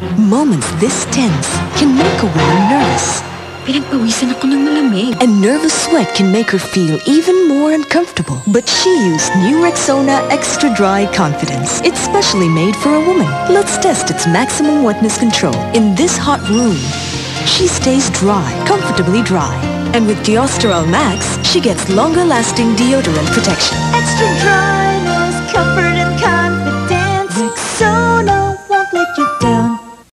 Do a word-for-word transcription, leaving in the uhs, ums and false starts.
Moments this tense can make a woman nervous. Pinagpawisan ako ng malamig. And nervous sweat can make her feel even more uncomfortable. But she used new Rexona Extra Dry Confidence. It's specially made for a woman. Let's test its maximum wetness control. In this hot room, she stays dry, comfortably dry. And with Deosteral Max, she gets longer-lasting deodorant protection. Extra dryness, comfort.